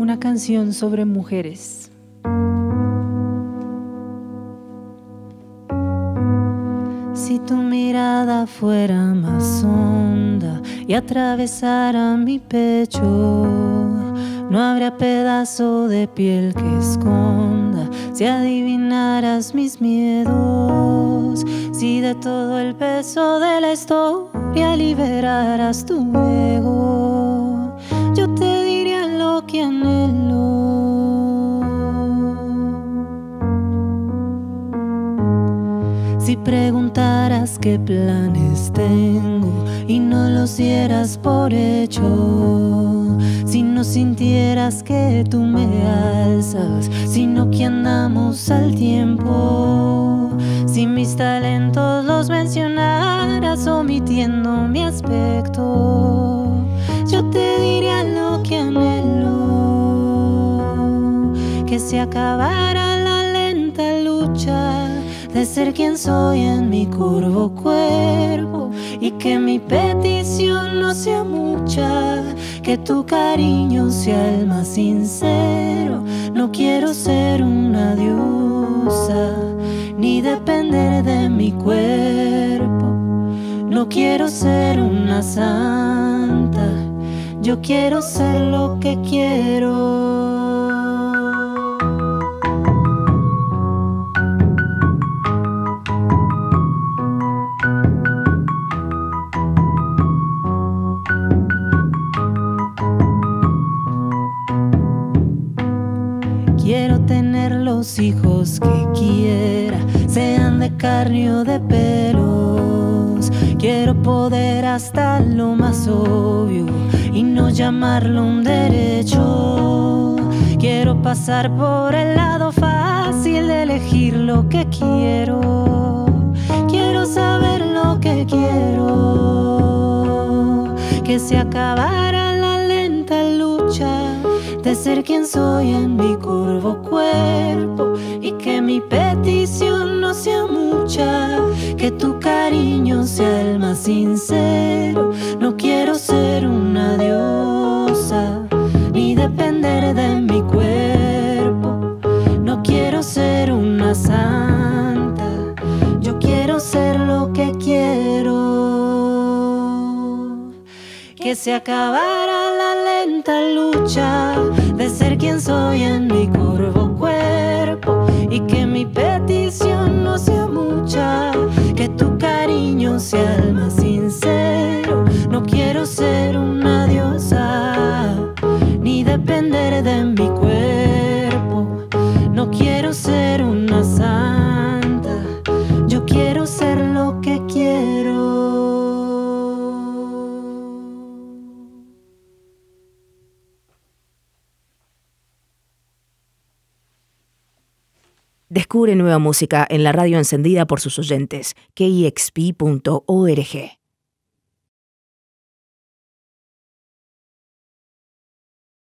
una canción sobre mujeres. Si tu mirada fuera más honda y atravesara mi pecho, no habría pedazo de piel que esconda. Si adivinaras mis miedos, si de todo el peso de la historia liberaras tu ego, yo te diría lo que anhelo. Si preguntaras qué planes tengo y no los dieras por hecho, si no sintieras que tú me alzas, sino que andamos al tiempo, si mis talentos los mencionaras omitiendo mi aspecto, yo te diría lo que anhelo, que se acabara la lenta lucha de ser quien soy en mi curvo cuerpo, y que mi petición no sea mucha, que tu cariño sea el más sincero. No quiero ser una diosa, ni depender de mi cuerpo. No quiero ser una santa, yo quiero ser lo que quiero. Quiero tener los hijos que quiera, sean de carne o de pelos. Quiero poder hasta lo más obvio y no llamarlo un derecho. Quiero pasar por el lado fácil de elegir lo que quiero. Quiero saber lo que quiero, que se acabara la lenta lucha de ser quien soy en mi curvo cuerpo, y que mi petición no sea mucha, que tu cariño sea el más sincero. No quiero ser una diosa, ni depender de mi cuerpo. No quiero ser una santa, yo quiero ser lo que quiero. Que se acabara la lenta lucha de ser quien soy en mi curvo cuerpo, y que mi petición no sea mucha, que tu cariño sea el más sincero. No quiero ser una diosa, ni depender de mi cuerpo. No quiero ser una santa, yo quiero ser lo que quiero. Descubre nueva música en la radio encendida por sus oyentes, kexp.org.